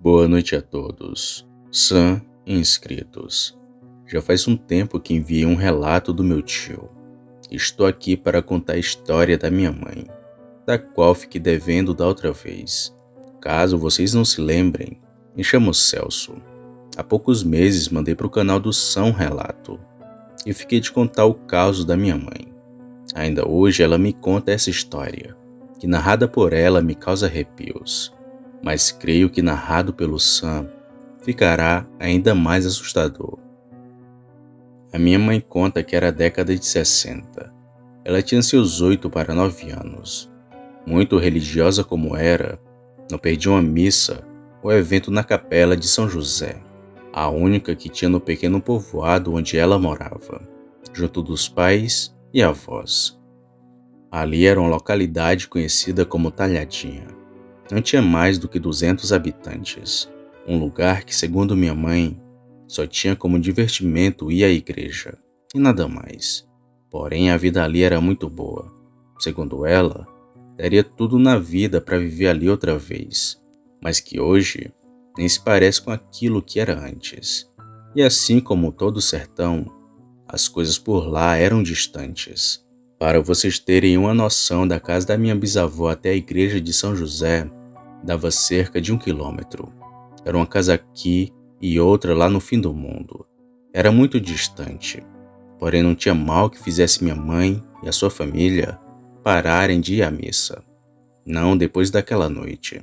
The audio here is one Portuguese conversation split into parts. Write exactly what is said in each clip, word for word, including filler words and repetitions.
Boa noite a todos. Sam inscritos. Já faz um tempo que enviei um relato do meu tio. Estou aqui para contar a história da minha mãe, da qual fiquei devendo da outra vez. Caso vocês não se lembrem, me chamo Celso. Há poucos meses mandei para o canal do Sam Relato e fiquei de contar o caso da minha mãe. Ainda hoje ela me conta essa história, que narrada por ela me causa arrepios. Mas creio que narrado pelo Sam ficará ainda mais assustador. A minha mãe conta que era a década de sessenta. Ela tinha seus oito para nove anos. Muito religiosa como era, não perdia uma missa ou evento na capela de São José, a única que tinha no pequeno povoado onde ela morava, junto dos pais e avós. Ali era uma localidade conhecida como Talhadinha. Não tinha mais do que duzentos habitantes, um lugar que, segundo minha mãe, só tinha como divertimento ir à igreja, e nada mais. Porém, a vida ali era muito boa. Segundo ela, daria tudo na vida para viver ali outra vez, mas que hoje nem se parece com aquilo que era antes. E assim como todo o sertão, as coisas por lá eram distantes. Para vocês terem uma noção, da casa da minha bisavó até a igreja de São José, dava cerca de um quilômetro. Era uma casa aqui e outra lá no fim do mundo. Era muito distante, porém não tinha mal que fizesse minha mãe e a sua família pararem de ir à missa. Não depois daquela noite.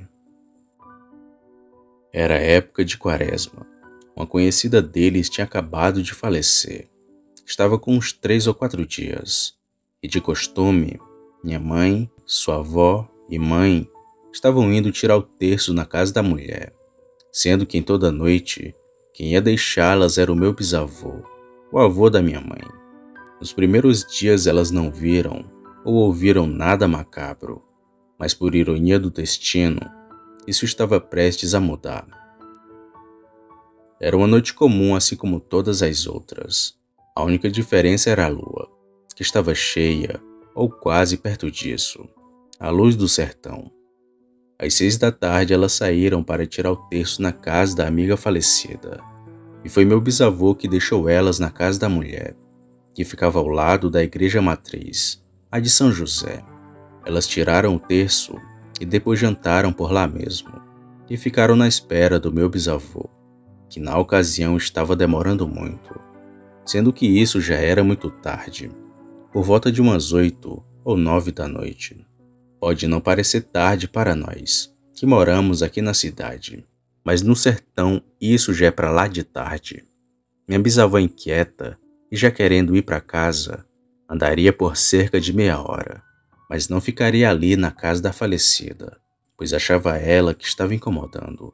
Era época de quaresma. Uma conhecida deles tinha acabado de falecer. Estava com uns três ou quatro dias. E de costume, minha mãe, sua avó e mãe estavam indo tirar o terço na casa da mulher, sendo que em toda noite quem ia deixá-las era o meu bisavô, o avô da minha mãe. Nos primeiros dias elas não viram ou ouviram nada macabro, mas por ironia do destino, isso estava prestes a mudar. Era uma noite comum assim como todas as outras. A única diferença era a lua, que estava cheia ou quase perto disso, a luz do sertão. Às seis da tarde elas saíram para tirar o terço na casa da amiga falecida, e foi meu bisavô que deixou elas na casa da mulher, que ficava ao lado da igreja matriz, a de São José. Elas tiraram o terço e depois jantaram por lá mesmo, e ficaram na espera do meu bisavô, que na ocasião estava demorando muito, sendo que isso já era muito tarde, por volta de umas oito ou nove da noite. Pode não parecer tarde para nós, que moramos aqui na cidade, mas no sertão isso já é para lá de tarde. Minha bisavó inquieta e já querendo ir para casa, andaria por cerca de meia hora, mas não ficaria ali na casa da falecida, pois achava ela que estava incomodando.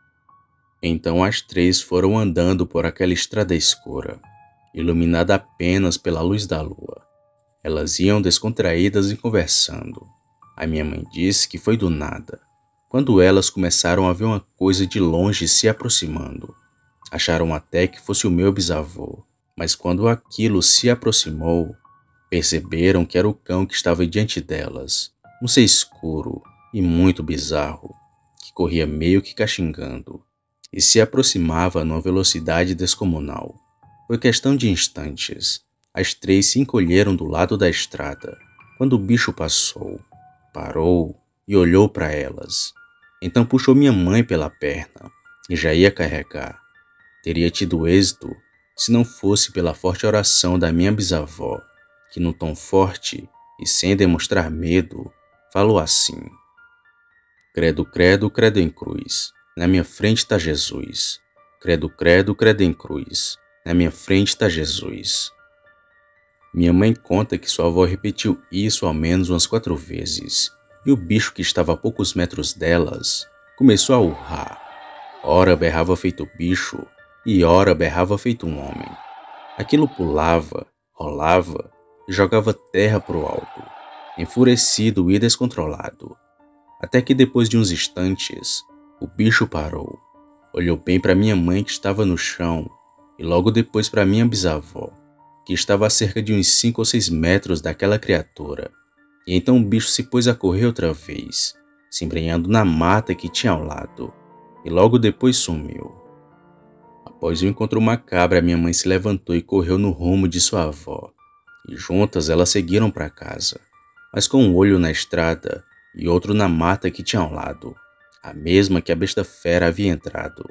Então as três foram andando por aquela estrada escura, iluminada apenas pela luz da lua. Elas iam descontraídas e conversando. A minha mãe disse que foi do nada, quando elas começaram a ver uma coisa de longe se aproximando. Acharam até que fosse o meu bisavô, mas quando aquilo se aproximou, perceberam que era o cão que estava diante delas, um ser escuro e muito bizarro, que corria meio que caxingando, e se aproximava numa velocidade descomunal. Foi questão de instantes. As três se encolheram do lado da estrada, quando o bicho passou. Parou e olhou para elas. Então puxou minha mãe pela perna e já ia carregar. Teria tido êxito se não fosse pela forte oração da minha bisavó, que num tom forte e sem demonstrar medo, falou assim: Credo, credo, credo em cruz, na minha frente está Jesus. Credo, credo, credo em cruz, na minha frente está Jesus. Minha mãe conta que sua avó repetiu isso ao menos umas quatro vezes, e o bicho que estava a poucos metros delas começou a urrar. Ora berrava feito bicho, e ora berrava feito um homem. Aquilo pulava, rolava e jogava terra para o alto, enfurecido e descontrolado. Até que depois de uns instantes, o bicho parou, olhou bem para minha mãe que estava no chão, e logo depois para minha bisavó, que estava a cerca de uns cinco ou seis metros daquela criatura. E então o bicho se pôs a correr outra vez, se embrenhando na mata que tinha ao lado, e logo depois sumiu. Após o encontro macabro, minha mãe se levantou e correu no rumo de sua avó, e juntas elas seguiram para casa, mas com um olho na estrada e outro na mata que tinha ao lado, a mesma que a besta fera havia entrado.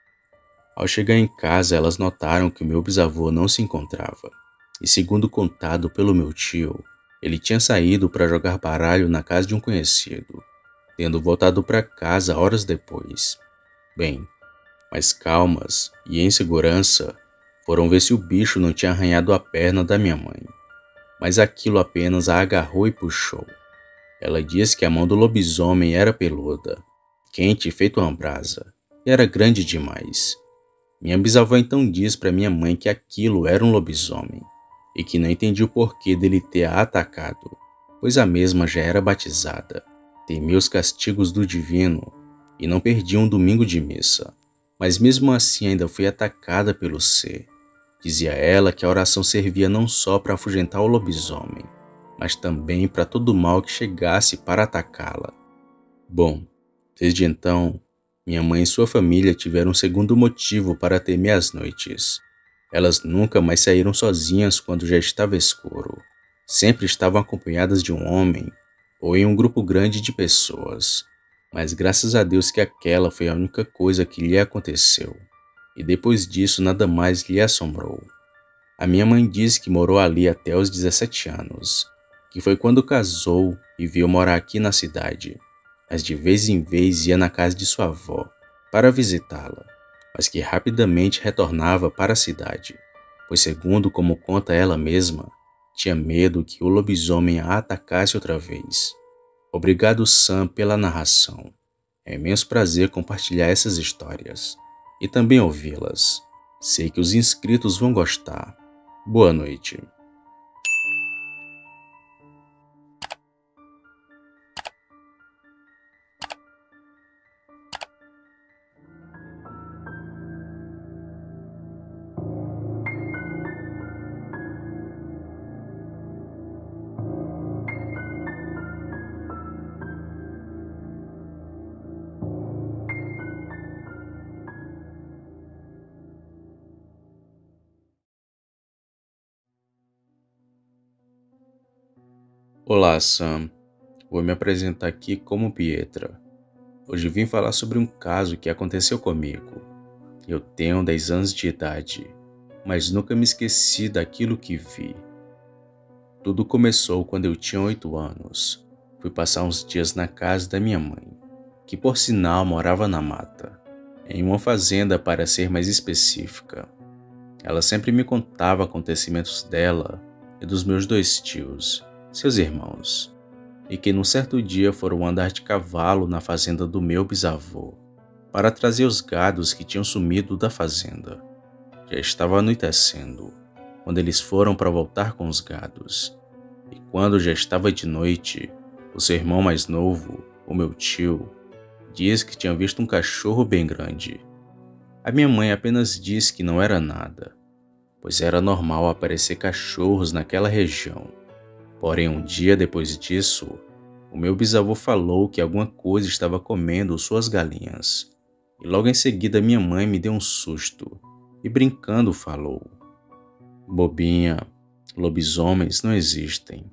Ao chegar em casa, elas notaram que o meu bisavô não se encontrava, e segundo contado pelo meu tio, ele tinha saído para jogar baralho na casa de um conhecido, tendo voltado para casa horas depois. Bem, mais calmas e em segurança, foram ver se o bicho não tinha arranhado a perna da minha mãe, mas aquilo apenas a agarrou e puxou. Ela disse que a mão do lobisomem era peluda, quente feito uma brasa, e era grande demais. Minha bisavó então disse para minha mãe que aquilo era um lobisomem, e que não entendia o porquê dele ter a atacado, pois a mesma já era batizada, temia os castigos do divino e não perdia um domingo de missa, mas mesmo assim ainda foi atacada pelo ser. Dizia ela que a oração servia não só para afugentar o lobisomem, mas também para todo mal que chegasse para atacá-la. Bom, desde então, minha mãe e sua família tiveram um segundo motivo para temer as noites. Elas nunca mais saíram sozinhas quando já estava escuro. Sempre estavam acompanhadas de um homem ou em um grupo grande de pessoas. Mas graças a Deus que aquela foi a única coisa que lhe aconteceu. E depois disso nada mais lhe assombrou. A minha mãe disse que morou ali até os dezessete anos, que foi quando casou e veio morar aqui na cidade, mas de vez em vez ia na casa de sua avó para visitá-la, mas que rapidamente retornava para a cidade, pois segundo como conta ela mesma, tinha medo que o lobisomem a atacasse outra vez. Obrigado, Sam, pela narração. É imenso prazer compartilhar essas histórias e também ouvi-las. Sei que os inscritos vão gostar. Boa noite. Olá, Sam. Vou me apresentar aqui como Pietra. Hoje vim falar sobre um caso que aconteceu comigo. Eu tenho dez anos de idade, mas nunca me esqueci daquilo que vi. Tudo começou quando eu tinha oito anos. Fui passar uns dias na casa da minha mãe, que por sinal morava na mata, em uma fazenda para ser mais específica. Ela sempre me contava acontecimentos dela e dos meus dois tios, seus irmãos, e que num certo dia foram andar de cavalo na fazenda do meu bisavô, para trazer os gados que tinham sumido da fazenda. Já estava anoitecendo, quando eles foram para voltar com os gados, e quando já estava de noite, o seu irmão mais novo, o meu tio, disse que tinha visto um cachorro bem grande. A minha mãe apenas disse que não era nada, pois era normal aparecer cachorros naquela região. Porém, um dia depois disso, o meu bisavô falou que alguma coisa estava comendo suas galinhas. E logo em seguida minha mãe me deu um susto e brincando falou: "Bobinha, lobisomens não existem."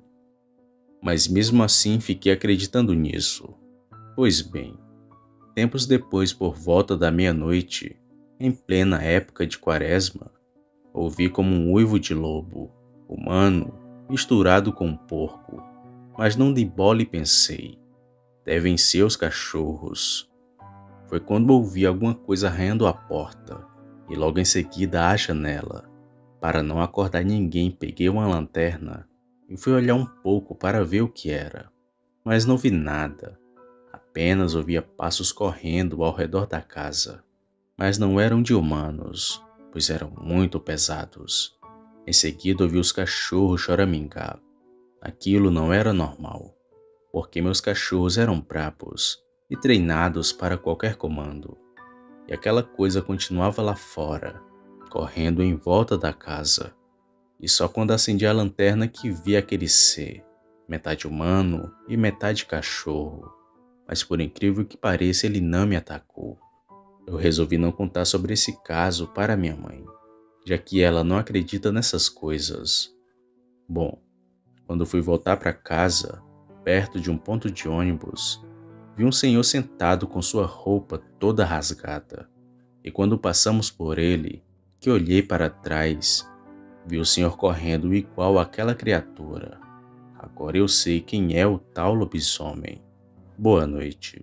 Mas mesmo assim fiquei acreditando nisso. Pois bem, tempos depois, por volta da meia-noite, em plena época de quaresma, ouvi como um uivo de lobo, humano, misturado com um porco, mas não dei bola e pensei, devem ser os cachorros. Foi quando ouvi alguma coisa arranhando a porta, e logo em seguida a janela. Para não acordar ninguém, peguei uma lanterna e fui olhar um pouco para ver o que era, mas não vi nada, apenas ouvia passos correndo ao redor da casa, mas não eram de humanos, pois eram muito pesados. Em seguida ouvi os cachorros choramingar. Aquilo não era normal, porque meus cachorros eram bravos e treinados para qualquer comando. E aquela coisa continuava lá fora, correndo em volta da casa. E só quando acendi a lanterna que vi aquele ser, metade humano e metade cachorro. Mas por incrível que pareça, ele não me atacou. Eu resolvi não contar sobre esse caso para minha mãe, já que ela não acredita nessas coisas. Bom, quando fui voltar para casa, perto de um ponto de ônibus, vi um senhor sentado com sua roupa toda rasgada. E quando passamos por ele, que olhei para trás, vi o senhor correndo igual àquela criatura. Agora eu sei quem é o tal lobisomem. Boa noite.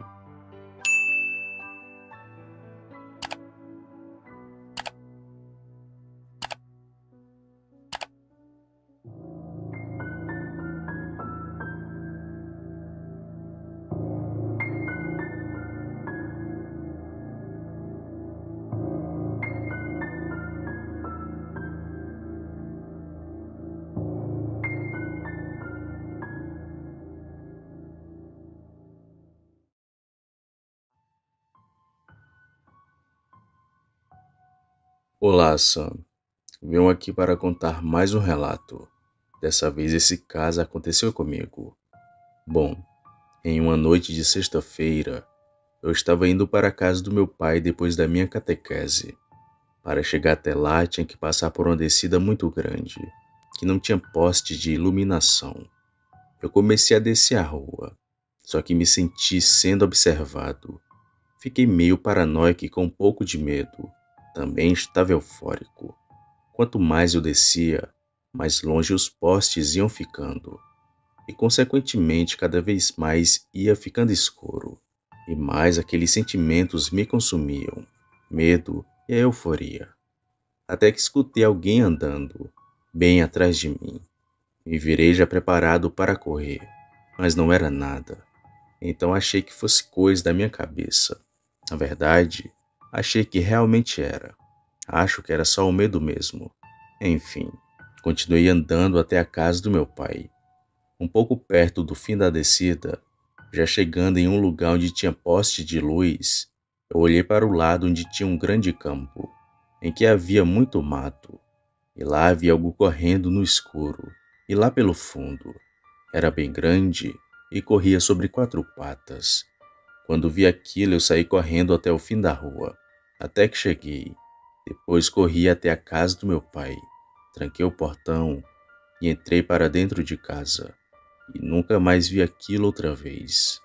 Olá, Sam. Venho aqui para contar mais um relato. Dessa vez esse caso aconteceu comigo. Bom, em uma noite de sexta-feira, eu estava indo para a casa do meu pai depois da minha catequese. Para chegar até lá, tinha que passar por uma descida muito grande, que não tinha poste de iluminação. Eu comecei a descer a rua, só que me senti sendo observado. Fiquei meio paranoico e com um pouco de medo. Também estava eufórico. Quanto mais eu descia, mais longe os postes iam ficando, e consequentemente cada vez mais ia ficando escuro, e mais aqueles sentimentos me consumiam, medo e a euforia. Até que escutei alguém andando, bem atrás de mim. Me virei já preparado para correr, mas não era nada. Então achei que fosse coisa da minha cabeça. Na verdade, achei que realmente era. Acho que era só o medo mesmo. Enfim, continuei andando até a casa do meu pai. Um pouco perto do fim da descida, já chegando em um lugar onde tinha poste de luz, eu olhei para o lado onde tinha um grande campo, em que havia muito mato, e lá havia algo correndo no escuro, e lá pelo fundo. Era bem grande e corria sobre quatro patas. Quando vi aquilo, eu saí correndo até o fim da rua, até que cheguei. Depois corri até a casa do meu pai, tranquei o portão e entrei para dentro de casa. E nunca mais vi aquilo outra vez.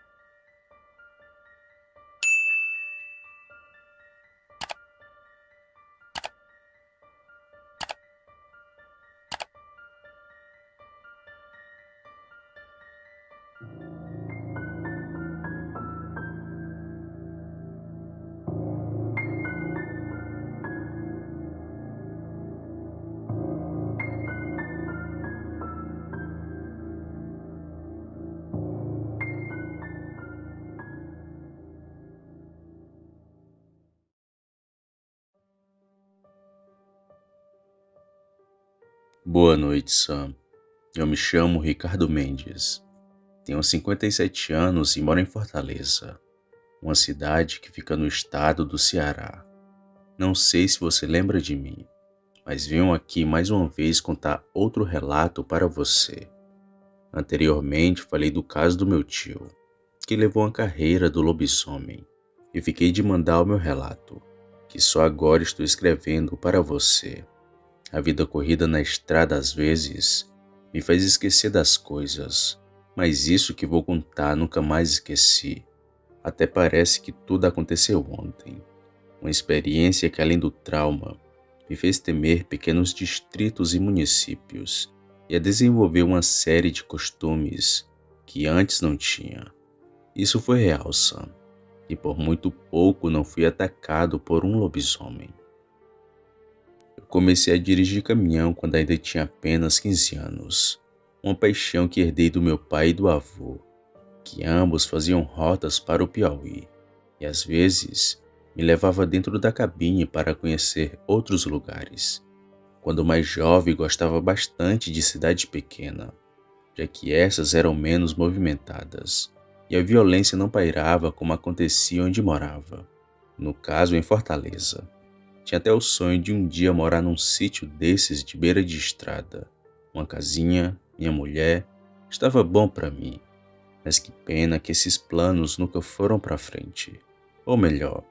Boa noite, Sam. Eu me chamo Ricardo Mendes. Tenho cinquenta e sete anos e moro em Fortaleza, uma cidade que fica no estado do Ceará. Não sei se você lembra de mim, mas venho aqui mais uma vez contar outro relato para você. Anteriormente falei do caso do meu tio, que levou a carreira do lobisomem, e fiquei de mandar o meu relato, que só agora estou escrevendo para você. A vida corrida na estrada às vezes me faz esquecer das coisas, mas isso que vou contar nunca mais esqueci. Até parece que tudo aconteceu ontem. Uma experiência que, além do trauma, me fez temer pequenos distritos e municípios e a desenvolver uma série de costumes que antes não tinha. Isso foi real, Sam, e por muito pouco não fui atacado por um lobisomem. Eu comecei a dirigir caminhão quando ainda tinha apenas quinze anos, uma paixão que herdei do meu pai e do avô, que ambos faziam rotas para o Piauí, e às vezes me levava dentro da cabine para conhecer outros lugares. Quando mais jovem, gostava bastante de cidade pequena, já que essas eram menos movimentadas, e a violência não pairava como acontecia onde morava, no caso em Fortaleza. Tinha até o sonho de um dia morar num sítio desses de beira de estrada. Uma casinha, minha mulher, estava bom para mim, mas que pena que esses planos nunca foram para frente. Ou melhor,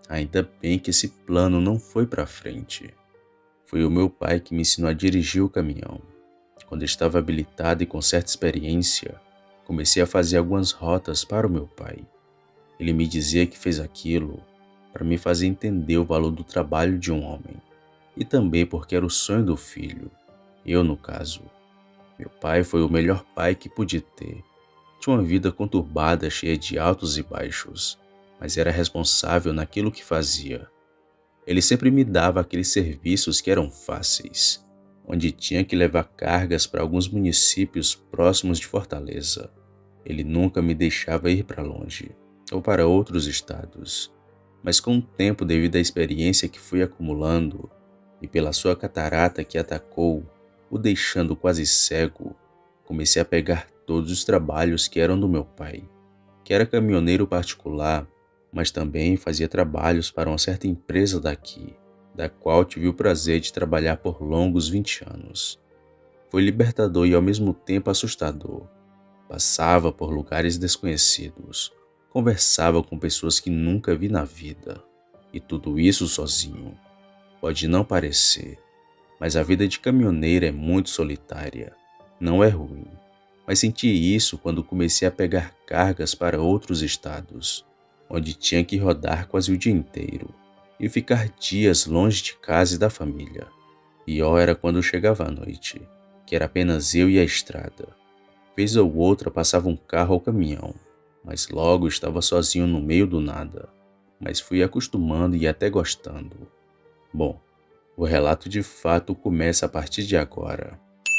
Ainda bem que esse plano não foi para frente. Foi o meu pai que me ensinou a dirigir o caminhão. Quando estava habilitado e com certa experiência, comecei a fazer algumas rotas para o meu pai. Ele me dizia que fez aquilo para me fazer entender o valor do trabalho de um homem, e também porque era o sonho do filho. Eu, no caso, meu pai foi o melhor pai que pude ter. Tinha uma vida conturbada, cheia de altos e baixos, mas era responsável naquilo que fazia. Ele sempre me dava aqueles serviços que eram fáceis, onde tinha que levar cargas para alguns municípios próximos de Fortaleza. Ele nunca me deixava ir para longe, ou para outros estados. Mas com o tempo, devido à experiência que fui acumulando, e pela sua catarata que atacou, o deixando quase cego, comecei a pegar todos os trabalhos que eram do meu pai, que era caminhoneiro particular, mas também fazia trabalhos para uma certa empresa daqui, da qual tive o prazer de trabalhar por longos vinte anos. Foi libertador e ao mesmo tempo assustador. Passava por lugares desconhecidos, conversava com pessoas que nunca vi na vida, e tudo isso sozinho. Pode não parecer, mas a vida de caminhoneiro é muito solitária. Não é ruim, mas senti isso quando comecei a pegar cargas para outros estados, onde tinha que rodar quase o dia inteiro e ficar dias longe de casa e da família. Pior era quando chegava a noite, que era apenas eu e a estrada. Vez ou outra passava um carro ou caminhão, mas logo estava sozinho no meio do nada. Mas fui acostumando e até gostando. Bom, o relato de fato começa a partir de agora.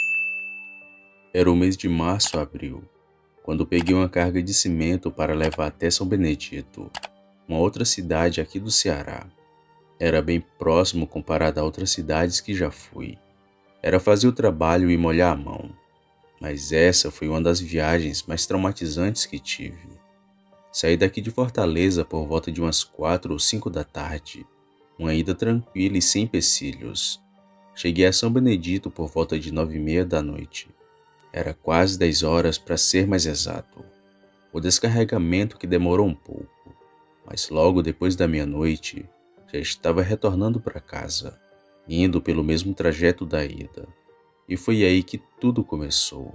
Era o mês de março ou abril, quando peguei uma carga de cimento para levar até São Benedito, uma outra cidade aqui do Ceará. Era bem próximo comparado a outras cidades que já fui. Era fazer o trabalho e molhar a mão. Mas essa foi uma das viagens mais traumatizantes que tive. Saí daqui de Fortaleza por volta de umas quatro ou cinco da tarde, uma ida tranquila e sem empecilhos. Cheguei a São Benedito por volta de nove e meia da noite. Era quase dez horas para ser mais exato. O descarregamento que demorou um pouco, mas logo depois da meia-noite já estava retornando para casa, indo pelo mesmo trajeto da ida. E foi aí que tudo começou.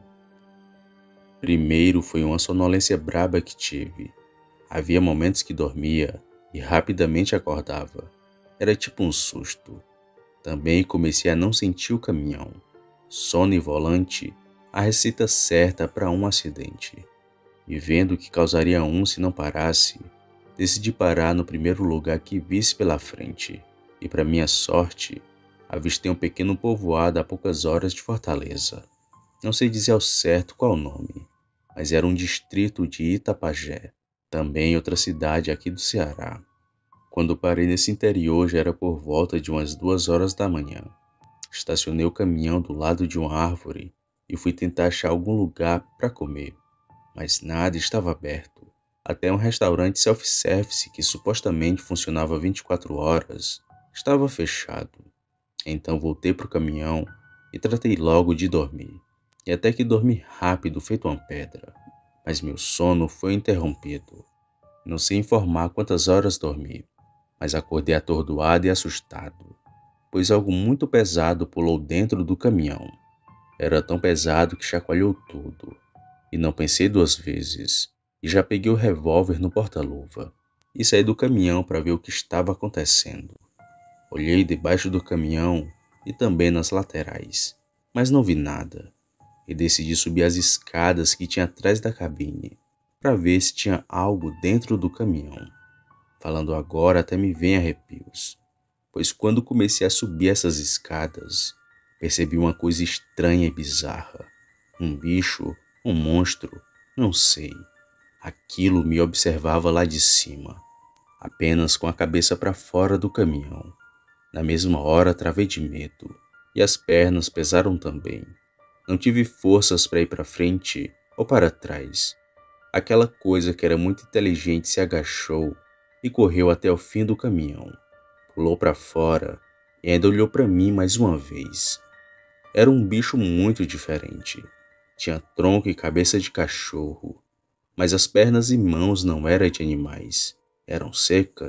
Primeiro foi uma sonolência braba que tive. Havia momentos que dormia e rapidamente acordava. Era tipo um susto. Também comecei a não sentir o caminhão. Sono e volante, a receita certa para um acidente. E vendo que causaria um se não parasse, decidi parar no primeiro lugar que visse pela frente. E para minha sorte, avistei um pequeno povoado a poucas horas de Fortaleza. Não sei dizer ao certo qual o nome, mas era um distrito de Itapajé, também outra cidade aqui do Ceará. Quando parei nesse interior já era por volta de umas duas horas da manhã. Estacionei o caminhão do lado de uma árvore e fui tentar achar algum lugar para comer, mas nada estava aberto. Até um restaurante self-service que supostamente funcionava vinte e quatro horas estava fechado. Então voltei para o caminhão e tratei logo de dormir. E até que dormi rápido, feito uma pedra. Mas meu sono foi interrompido. Não sei informar quantas horas dormi, mas acordei atordoado e assustado, pois algo muito pesado pulou dentro do caminhão. Era tão pesado que chacoalhou tudo. E não pensei duas vezes. E já peguei o revólver no porta-luva e saí do caminhão para ver o que estava acontecendo. Olhei debaixo do caminhão e também nas laterais, mas não vi nada. E decidi subir as escadas que tinha atrás da cabine, para ver se tinha algo dentro do caminhão. Falando agora até me vem arrepios, pois quando comecei a subir essas escadas, percebi uma coisa estranha e bizarra. Um bicho, um monstro, não sei. Aquilo me observava lá de cima, apenas com a cabeça para fora do caminhão. Na mesma hora travei de medo, e as pernas pesaram também. Não tive forças para ir para frente ou para trás. Aquela coisa que era muito inteligente se agachou e correu até o fim do caminhão. Pulou para fora e ainda olhou para mim mais uma vez. Era um bicho muito diferente. Tinha tronco e cabeça de cachorro, mas as pernas e mãos não eram de animais. Eram secas,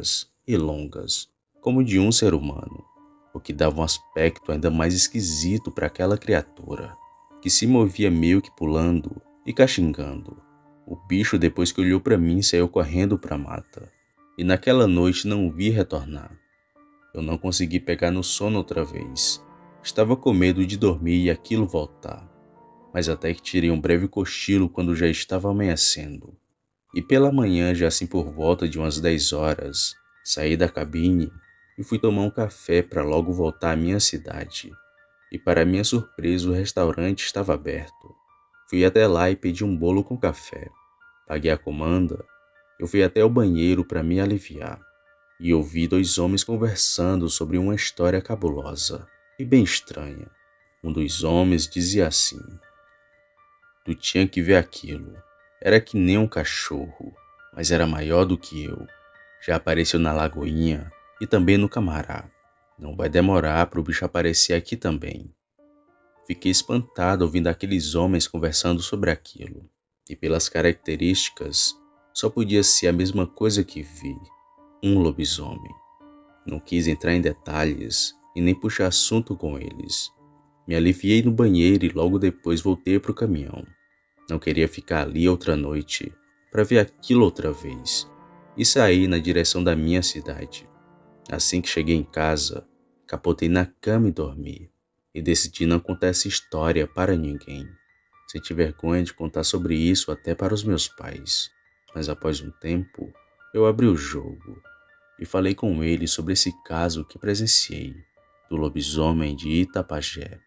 e longas, como de um ser humano, o que dava um aspecto ainda mais esquisito para aquela criatura, que se movia meio que pulando e cachingando. O bicho, depois que olhou para mim, saiu correndo para a mata, e naquela noite não o vi retornar. Eu não consegui pegar no sono outra vez. Estava com medo de dormir e aquilo voltar, mas até que tirei um breve cochilo quando já estava amanhecendo. E pela manhã, já assim por volta de umas dez horas, saí da cabine e fui tomar um café para logo voltar à minha cidade. E para minha surpresa, o restaurante estava aberto. Fui até lá e pedi um bolo com café. Paguei a comanda. Eu fui até o banheiro para me aliviar e ouvi dois homens conversando sobre uma história cabulosa e bem estranha. Um dos homens dizia assim: "Tu tinha que ver aquilo. Era que nem um cachorro, mas era maior do que eu. Já apareceu na Lagoinha e também no Camará. Não vai demorar para o bicho aparecer aqui também." Fiquei espantado ouvindo aqueles homens conversando sobre aquilo, e pelas características, só podia ser a mesma coisa que vi, um lobisomem. Não quis entrar em detalhes e nem puxar assunto com eles. Me aliviei no banheiro e logo depois voltei para o caminhão. Não queria ficar ali outra noite para ver aquilo outra vez, e saí na direção da minha cidade. Assim que cheguei em casa, capotei na cama e dormi, e decidi não contar essa história para ninguém. Senti vergonha de contar sobre isso até para os meus pais, mas após um tempo, eu abri o jogo e falei com eles sobre esse caso que presenciei, do lobisomem de Itapajé.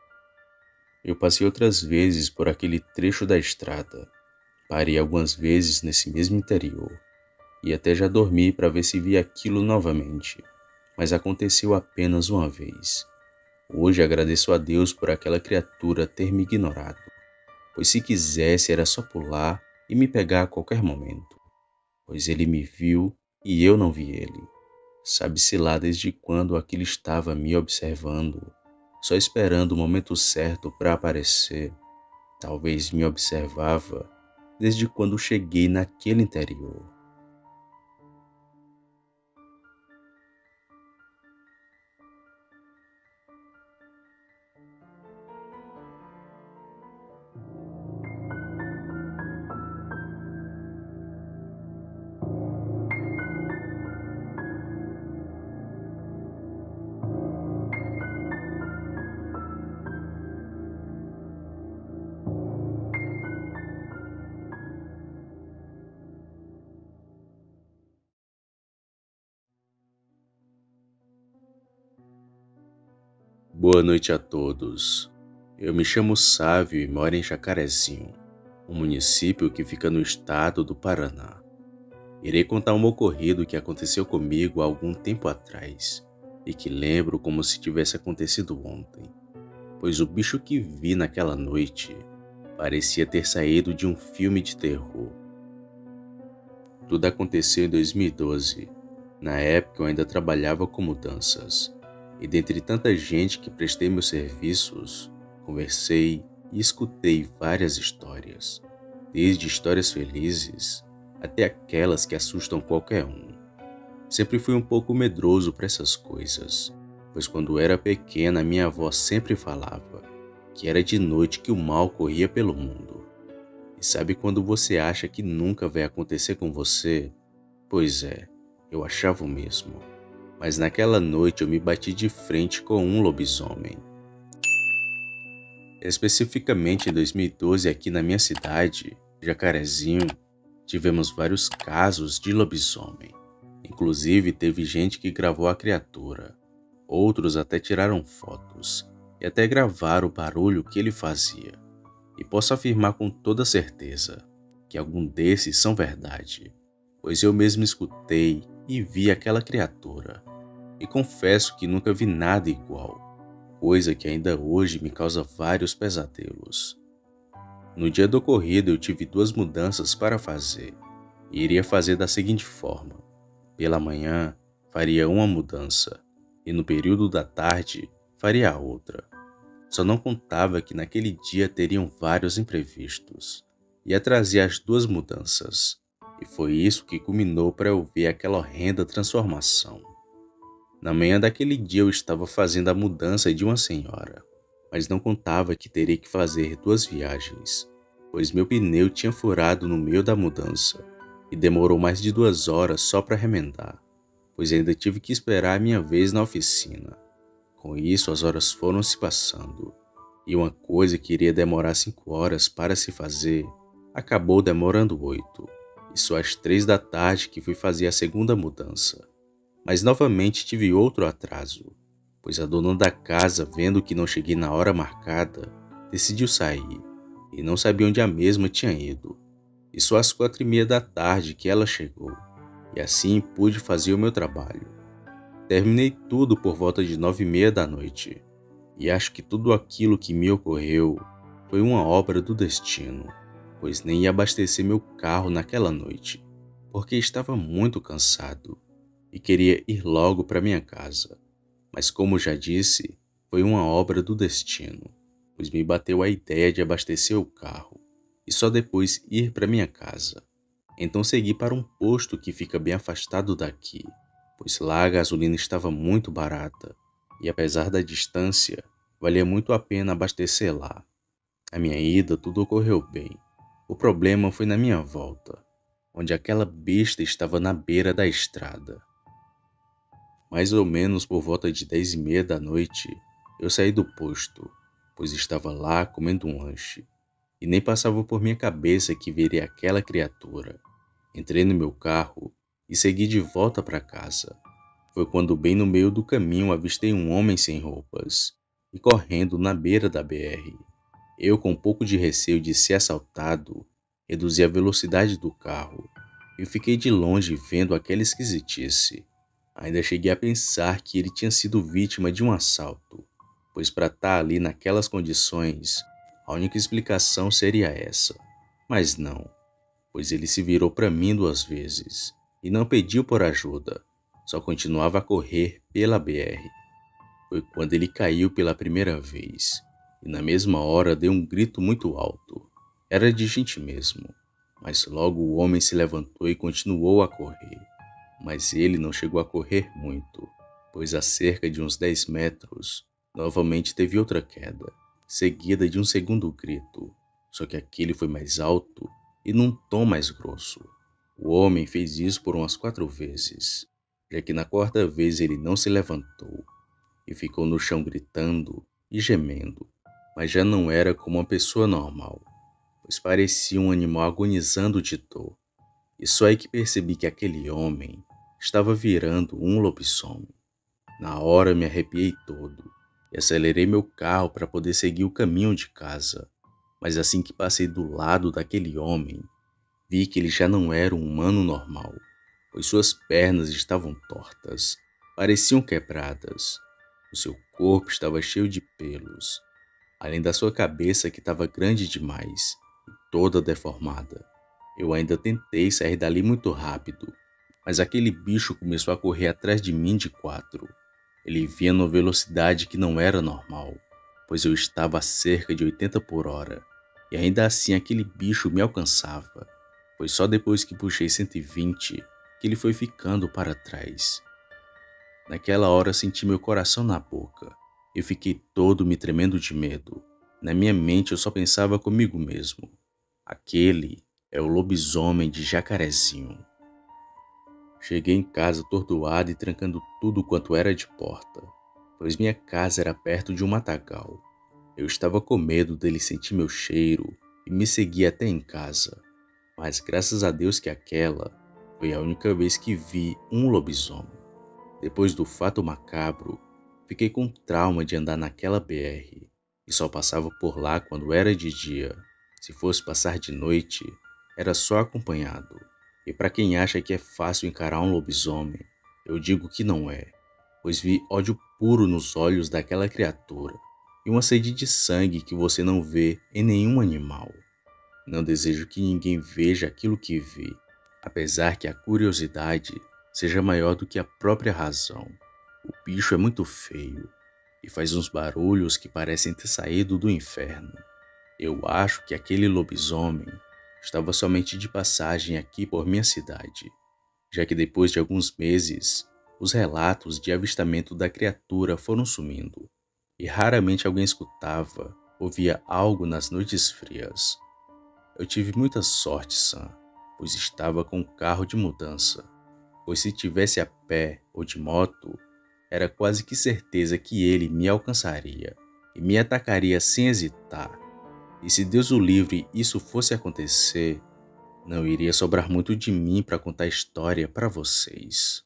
Eu passei outras vezes por aquele trecho da estrada, parei algumas vezes nesse mesmo interior, e até já dormi para ver se via aquilo novamente, mas aconteceu apenas uma vez. Hoje agradeço a Deus por aquela criatura ter me ignorado, pois se quisesse era só pular e me pegar a qualquer momento, pois ele me viu e eu não vi ele. Sabe-se lá desde quando aquilo estava me observando, só esperando o momento certo para aparecer. Talvez me observava desde quando cheguei naquele interior. Boa noite a todos. Eu me chamo Sávio e moro em Jacarezinho, um município que fica no estado do Paraná. Irei contar um ocorrido que aconteceu comigo há algum tempo atrás e que lembro como se tivesse acontecido ontem, pois o bicho que vi naquela noite parecia ter saído de um filme de terror. Tudo aconteceu em dois mil e doze. Na época eu ainda trabalhava com mudanças, e dentre tanta gente que prestei meus serviços, conversei e escutei várias histórias, desde histórias felizes até aquelas que assustam qualquer um. Sempre fui um pouco medroso para essas coisas, pois quando era pequena minha avó sempre falava que era de noite que o mal corria pelo mundo. E sabe quando você acha que nunca vai acontecer com você? Pois é, eu achava o mesmo. Mas naquela noite eu me bati de frente com um lobisomem. Especificamente em dois mil e doze, aqui na minha cidade, Jacarezinho, tivemos vários casos de lobisomem. Inclusive teve gente que gravou a criatura. Outros até tiraram fotos e até gravaram o barulho que ele fazia. E posso afirmar com toda certeza que algum desses são verdade, pois eu mesmo escutei e vi aquela criatura. E confesso que nunca vi nada igual, coisa que ainda hoje me causa vários pesadelos. No dia do ocorrido eu tive duas mudanças para fazer, e iria fazer da seguinte forma: pela manhã faria uma mudança, e no período da tarde faria a outra. Só não contava que naquele dia teriam vários imprevistos. Ia trazer as duas mudanças, E foi isso que culminou para eu ver aquela horrenda transformação. Na manhã daquele dia eu estava fazendo a mudança de uma senhora, mas não contava que teria que fazer duas viagens, pois meu pneu tinha furado no meio da mudança e demorou mais de duas horas só para remendar, pois ainda tive que esperar a minha vez na oficina. Com isso, as horas foram se passando, e uma coisa que iria demorar cinco horas para se fazer, acabou demorando oito, e só às três da tarde que fui fazer a segunda mudança. Mas novamente tive outro atraso, pois a dona da casa, vendo que não cheguei na hora marcada, decidiu sair, e não sabia onde a mesma tinha ido. E só às quatro e meia da tarde que ela chegou, e assim pude fazer o meu trabalho. Terminei tudo por volta de nove e meia da noite, e acho que tudo aquilo que me ocorreu foi uma obra do destino, pois nem ia abastecer meu carro naquela noite, porque estava muito cansado e queria ir logo para minha casa. Mas como já disse, foi uma obra do destino, pois me bateu a ideia de abastecer o carro e só depois ir para minha casa. Então segui para um posto que fica bem afastado daqui, pois lá a gasolina estava muito barata e apesar da distância, valia muito a pena abastecer lá. A minha ida tudo ocorreu bem. O problema foi na minha volta, onde aquela besta estava na beira da estrada. Mais ou menos por volta de dez e meia da noite, eu saí do posto, pois estava lá comendo um lanche, e nem passava por minha cabeça que veria aquela criatura. Entrei no meu carro e segui de volta para casa. Foi quando bem no meio do caminho avistei um homem sem roupas e correndo na beira da B R. Eu, com um pouco de receio de ser assaltado, reduzi a velocidade do carro e fiquei de longe vendo aquela esquisitice. Ainda cheguei a pensar que ele tinha sido vítima de um assalto, pois para estar ali naquelas condições, a única explicação seria essa. Mas não, pois ele se virou para mim duas vezes e não pediu por ajuda, só continuava a correr pela B R. Foi quando ele caiu pela primeira vez, e na mesma hora deu um grito muito alto. Era de gente mesmo, mas logo o homem se levantou e continuou a correr. Mas ele não chegou a correr muito, pois a cerca de uns dez metros, novamente teve outra queda, seguida de um segundo grito, só que aquele foi mais alto e num tom mais grosso. O homem fez isso por umas quatro vezes, já que na quarta vez ele não se levantou e ficou no chão gritando e gemendo, mas já não era como uma pessoa normal, pois parecia um animal agonizando de dor. E só aí que percebi que aquele homem estava virando um lobisomem. Na hora me arrepiei todo e acelerei meu carro para poder seguir o caminho de casa. Mas assim que passei do lado daquele homem, vi que ele já não era um humano normal, pois suas pernas estavam tortas, pareciam quebradas. O seu corpo estava cheio de pelos, além da sua cabeça que estava grande demais e toda deformada. Eu ainda tentei sair dali muito rápido, mas aquele bicho começou a correr atrás de mim de quatro. Ele vinha numa velocidade que não era normal, pois eu estava a cerca de oitenta por hora, e ainda assim aquele bicho me alcançava. Foi só depois que puxei cento e vinte que ele foi ficando para trás. Naquela hora senti meu coração na boca. Eu fiquei todo me tremendo de medo. Na minha mente eu só pensava comigo mesmo. Aquele é o lobisomem de Jacarezinho. Cheguei em casa atordoado e trancando tudo quanto era de porta, pois minha casa era perto de um matagal. Eu estava com medo dele sentir meu cheiro e me seguir até em casa, mas graças a Deus que aquela foi a única vez que vi um lobisomem. Depois do fato macabro, fiquei com trauma de andar naquela B R e só passava por lá quando era de dia. Se fosse passar de noite, era só acompanhado. E para quem acha que é fácil encarar um lobisomem, eu digo que não é, pois vi ódio puro nos olhos daquela criatura e uma sede de sangue que você não vê em nenhum animal. Não desejo que ninguém veja aquilo que vi, apesar que a curiosidade seja maior do que a própria razão. O bicho é muito feio e faz uns barulhos que parecem ter saído do inferno. Eu acho que aquele lobisomem estava somente de passagem aqui por minha cidade, já que depois de alguns meses, os relatos de avistamento da criatura foram sumindo, e raramente alguém escutava ou via algo nas noites frias. Eu tive muita sorte, Sam, pois estava com um carro de mudança, pois se tivesse a pé ou de moto, era quase que certeza que ele me alcançaria e me atacaria sem hesitar. E se Deus o livre isso fosse acontecer, não iria sobrar muito de mim para contar a história para vocês.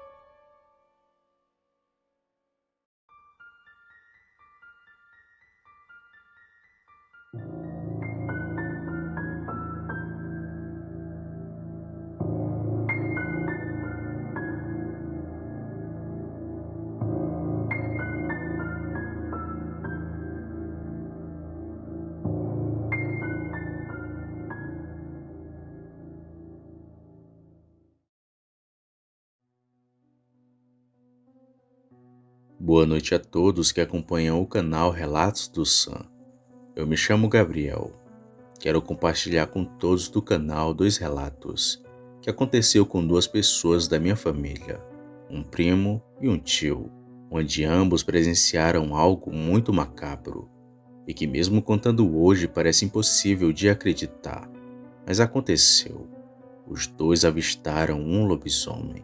Boa noite a todos que acompanham o canal Relatos do Sam. Eu me chamo Gabriel. Quero compartilhar com todos do canal dois relatos que aconteceu com duas pessoas da minha família, um primo e um tio, onde ambos presenciaram algo muito macabro e que mesmo contando hoje parece impossível de acreditar, mas aconteceu. Os dois avistaram um lobisomem.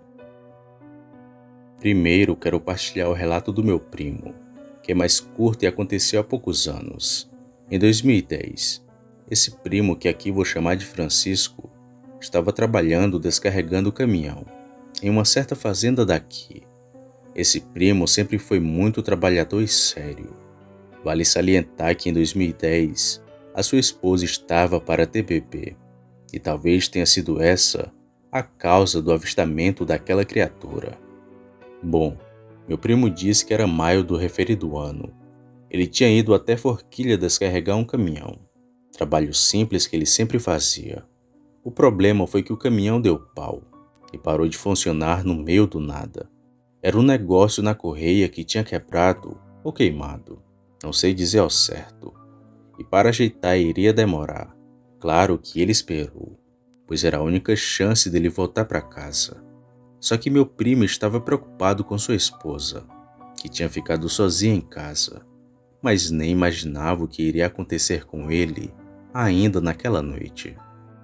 Primeiro, quero partilhar o relato do meu primo, que é mais curto e aconteceu há poucos anos. Em dois mil e dez, esse primo, que aqui vou chamar de Francisco, estava trabalhando descarregando o caminhão em uma certa fazenda daqui. Esse primo sempre foi muito trabalhador e sério. Vale salientar que em dois mil e dez, a sua esposa estava para ter bebê, e talvez tenha sido essa a causa do avistamento daquela criatura. Bom, meu primo disse que era maio do referido ano. Ele tinha ido até Forquilha descarregar um caminhão, trabalho simples que ele sempre fazia. O problema foi que o caminhão deu pau e parou de funcionar no meio do nada. Era um negócio na correia que tinha quebrado ou queimado, não sei dizer ao certo, e para ajeitar iria demorar. Claro que ele esperou, pois era a única chance dele voltar para casa. Só que meu primo estava preocupado com sua esposa, que tinha ficado sozinha em casa, mas nem imaginava o que iria acontecer com ele ainda naquela noite.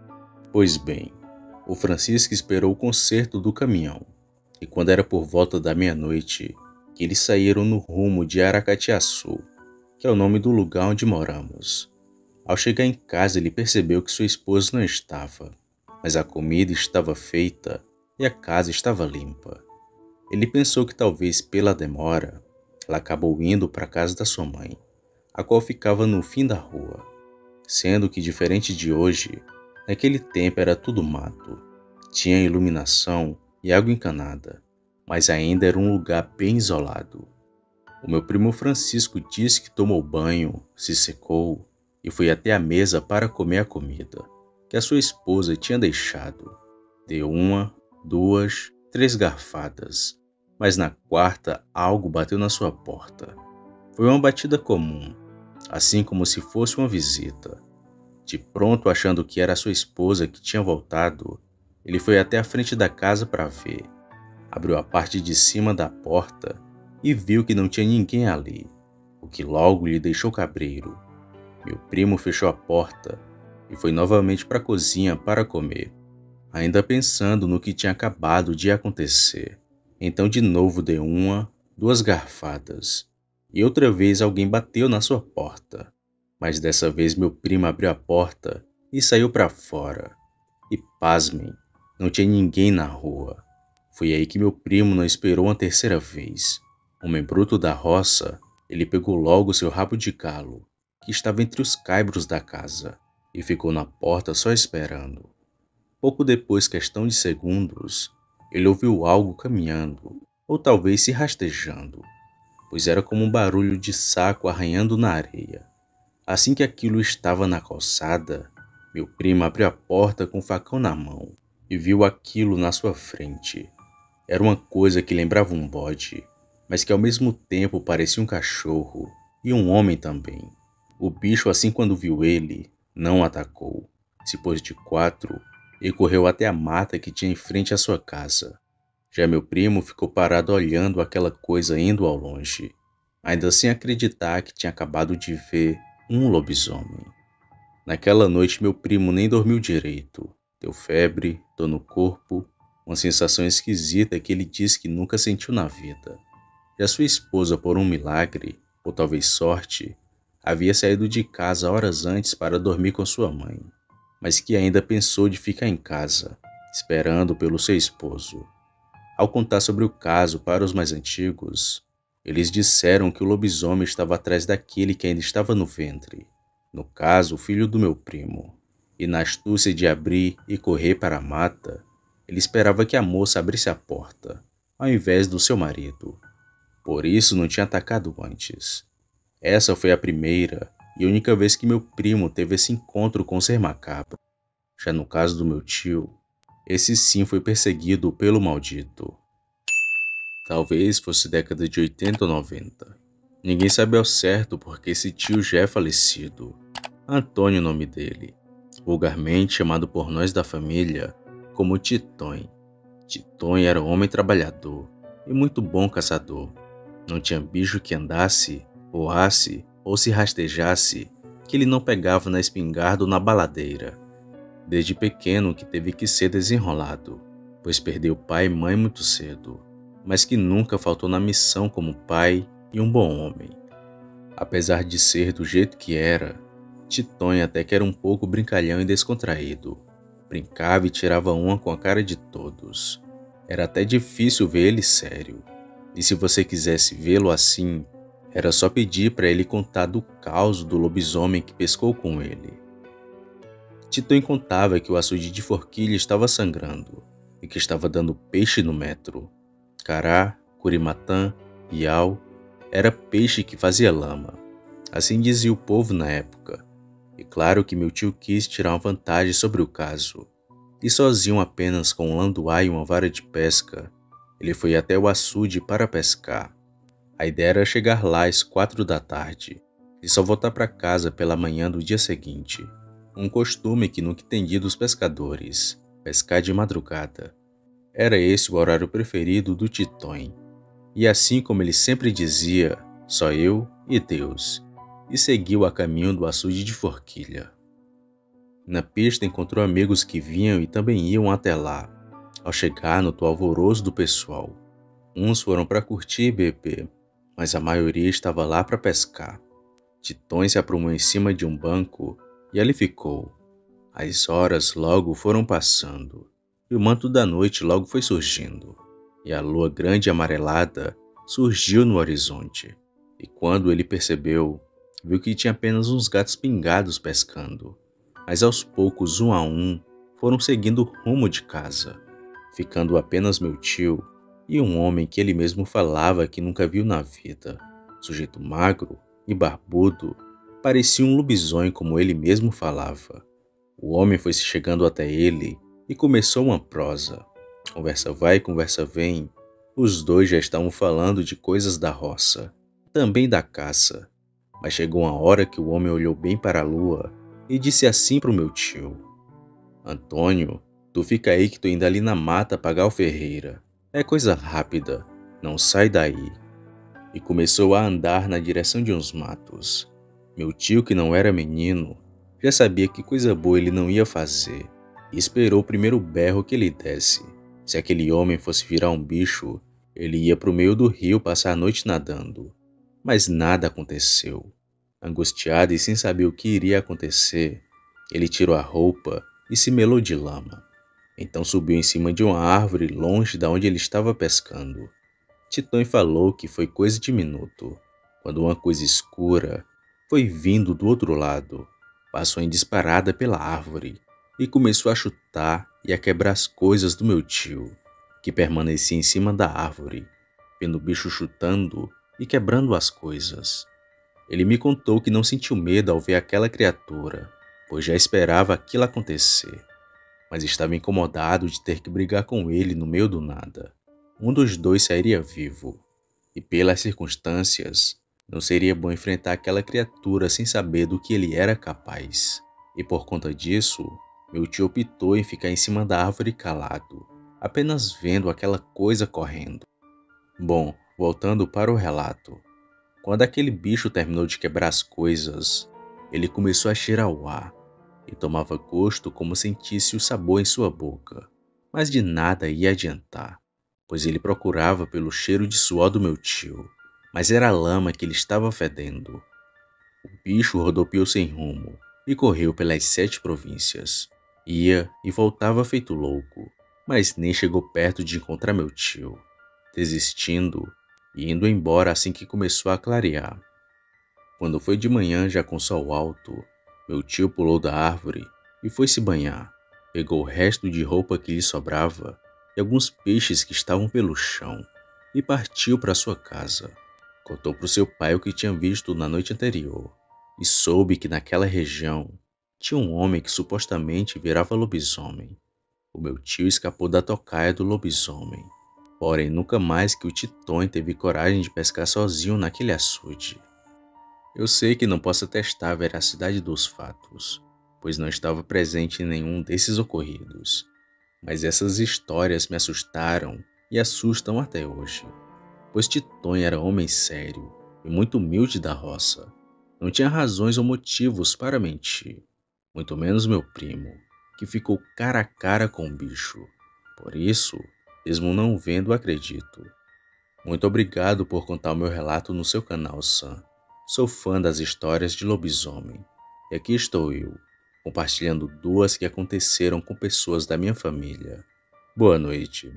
Pois bem, o Francisco esperou o conserto do caminhão, e quando era por volta da meia-noite, que eles saíram no rumo de Aracatiaçu, que é o nome do lugar onde moramos. Ao chegar em casa, ele percebeu que sua esposa não estava, mas a comida estava feita e a casa estava limpa. Ele pensou que talvez pela demora, ela acabou indo para a casa da sua mãe, a qual ficava no fim da rua, sendo que diferente de hoje, naquele tempo era tudo mato, tinha iluminação e água encanada, mas ainda era um lugar bem isolado. O meu primo Francisco disse que tomou banho, se secou e foi até a mesa para comer a comida que a sua esposa tinha deixado. Deu uma, duas, três garfadas, mas na quarta algo bateu na sua porta. Foi uma batida comum, assim como se fosse uma visita. De pronto, achando que era sua esposa que tinha voltado, ele foi até a frente da casa para ver. Abriu a parte de cima da porta e viu que não tinha ninguém ali, o que logo lhe deixou cabreiro. Meu primo fechou a porta e foi novamente para a cozinha para comer, ainda pensando no que tinha acabado de acontecer. Então de novo deu uma, duas garfadas, e outra vez alguém bateu na sua porta. Mas dessa vez meu primo abriu a porta e saiu para fora. E pasmem, não tinha ninguém na rua. Foi aí que meu primo não esperou uma terceira vez. Homem bruto da roça, ele pegou logo seu rabo de galo, que estava entre os caibros da casa, e ficou na porta só esperando. Pouco depois, questão de segundos, ele ouviu algo caminhando, ou talvez se rastejando, pois era como um barulho de saco arranhando na areia. Assim que aquilo estava na calçada, meu primo abriu a porta com o facão na mão e viu aquilo na sua frente. Era uma coisa que lembrava um bode, mas que ao mesmo tempo parecia um cachorro e um homem também. O bicho, assim quando viu ele, não atacou, se pôs de quatro e correu até a mata que tinha em frente à sua casa. Já meu primo ficou parado olhando aquela coisa indo ao longe, ainda sem acreditar que tinha acabado de ver um lobisomem. Naquela noite meu primo nem dormiu direito. Deu febre, dor no corpo, uma sensação esquisita que ele disse que nunca sentiu na vida. E a sua esposa, por um milagre, ou talvez sorte, havia saído de casa horas antes para dormir com sua mãe, mas que ainda pensou de ficar em casa, esperando pelo seu esposo. Ao contar sobre o caso para os mais antigos, eles disseram que o lobisomem estava atrás daquele que ainda estava no ventre, no caso, o filho do meu primo, e na astúcia de abrir e correr para a mata, ele esperava que a moça abrisse a porta, ao invés do seu marido. Por isso não tinha atacado antes. Essa foi a primeira e única vez que meu primo teve esse encontro com o ser macabro. Já no caso do meu tio, esse sim foi perseguido pelo maldito. Talvez fosse década de oitenta ou noventa. Ninguém sabe ao certo porque esse tio já é falecido. Antônio, o nome dele, vulgarmente chamado por nós da família como Titonho. Titonho era um homem trabalhador e muito bom caçador. Não tinha bicho que andasse, voasse ou se rastejasse que ele não pegava na espingarda ou na baladeira. Desde pequeno que teve que ser desenrolado, pois perdeu pai e mãe muito cedo, mas que nunca faltou na missão como pai e um bom homem. Apesar de ser do jeito que era, Titonho até que era um pouco brincalhão e descontraído. Brincava e tirava uma com a cara de todos. Era até difícil ver ele sério. E se você quisesse vê-lo assim, era só pedir para ele contar do caos do lobisomem que pescou com ele. Titonho contava que o açude de Forquilha estava sangrando e que estava dando peixe no metro. Cará, curimatã, iau, era peixe que fazia lama. Assim dizia o povo na época. E claro que meu tio quis tirar uma vantagem sobre o caso. E sozinho apenas com um landuá e uma vara de pesca, ele foi até o açude para pescar. A ideia era chegar lá às quatro da tarde e só voltar para casa pela manhã do dia seguinte. Um costume que nunca entendi dos pescadores, pescar de madrugada. Era esse o horário preferido do Titonho. E assim como ele sempre dizia, só eu e Deus, e seguiu a caminho do açude de Forquilha. Na pista encontrou amigos que vinham e também iam até lá. Ao chegar, notou o alvoroço do pessoal. Uns foram para curtir e beber, mas a maioria estava lá para pescar. Titonho se aprumou em cima de um banco e ali ficou. As horas logo foram passando, e o manto da noite logo foi surgindo, e a lua grande e amarelada surgiu no horizonte. E quando ele percebeu, viu que tinha apenas uns gatos pingados pescando, mas aos poucos, um a um, foram seguindo o rumo de casa, ficando apenas meu tio e um homem que ele mesmo falava que nunca viu na vida. Sujeito magro e barbudo, parecia um lobisomem como ele mesmo falava. O homem foi se chegando até ele e começou uma prosa. Conversa vai, conversa vem. Os dois já estavam falando de coisas da roça, também da caça. Mas chegou uma hora que o homem olhou bem para a lua e disse assim para o meu tio: Antônio, tu fica aí que tô indo ali na mata pagar o Ferreira. É coisa rápida, não sai daí. E começou a andar na direção de uns matos. Meu tio, que não era menino, já sabia que coisa boa ele não ia fazer e esperou o primeiro berro que ele desse. Se aquele homem fosse virar um bicho, ele ia para o meio do rio passar a noite nadando. Mas nada aconteceu. Angustiado e sem saber o que iria acontecer, ele tirou a roupa e se melou de lama. Então subiu em cima de uma árvore longe de onde ele estava pescando. Titonho falou que foi coisa de minuto, quando uma coisa escura foi vindo do outro lado, passou em disparada pela árvore e começou a chutar e a quebrar as coisas do meu tio, que permanecia em cima da árvore, vendo o bicho chutando e quebrando as coisas. Ele me contou que não sentiu medo ao ver aquela criatura, pois já esperava aquilo acontecer, mas estava incomodado de ter que brigar com ele no meio do nada. Um dos dois sairia vivo, e pelas circunstâncias, não seria bom enfrentar aquela criatura sem saber do que ele era capaz. E por conta disso, Meu tio optou em ficar em cima da árvore calado, apenas vendo aquela coisa correndo. Bom, voltando para o relato. Quando aquele bicho terminou de quebrar as coisas, ele começou a cheirar o ar e tomava gosto como sentisse o sabor em sua boca. Mas de nada ia adiantar, pois ele procurava pelo cheiro de suor do meu tio, mas era a lama que ele estava fedendo. O bicho rodopiou sem rumo e correu pelas sete províncias. Ia e voltava feito louco, mas nem chegou perto de encontrar meu tio, desistindo e indo embora assim que começou a clarear. Quando foi de manhã, já com sol alto, meu tio pulou da árvore e foi se banhar. Pegou o resto de roupa que lhe sobrava e alguns peixes que estavam pelo chão e partiu para sua casa. Contou para o seu pai o que tinha visto na noite anterior e soube que naquela região tinha um homem que supostamente virava lobisomem. O meu tio escapou da tocaia do lobisomem, porém nunca mais que o Titonho teve coragem de pescar sozinho naquele açude. Eu sei que não posso atestar a veracidade dos fatos, pois não estava presente em nenhum desses ocorridos, mas essas histórias me assustaram e assustam até hoje, pois Titonho era homem sério e muito humilde da roça. Não tinha razões ou motivos para mentir, muito menos meu primo, que ficou cara a cara com o bicho. Por isso, mesmo não vendo, acredito. Muito obrigado por contar o meu relato no seu canal, Sam. Sou fã das histórias de lobisomem. E aqui estou eu, compartilhando duas que aconteceram com pessoas da minha família. Boa noite.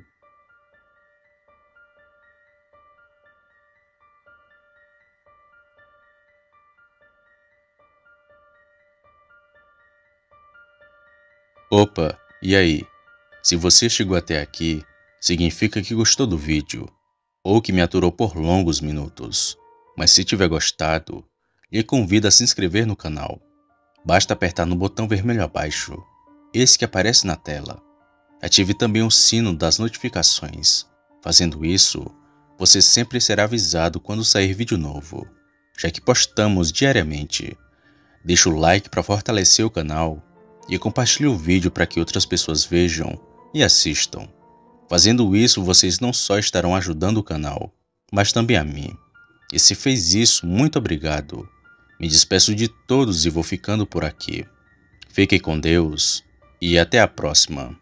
Opa, e aí? Se você chegou até aqui, significa que gostou do vídeo, ou que me aturou por longos minutos. Mas se tiver gostado, lhe convido a se inscrever no canal. Basta apertar no botão vermelho abaixo, esse que aparece na tela. Ative também o sino das notificações. Fazendo isso, você sempre será avisado quando sair vídeo novo, já que postamos diariamente. Deixe o like para fortalecer o canal e compartilhe o vídeo para que outras pessoas vejam e assistam. Fazendo isso, vocês não só estarão ajudando o canal, mas também a mim. E se fez isso, muito obrigado. Me despeço de todos e vou ficando por aqui. Fiquem com Deus e até a próxima.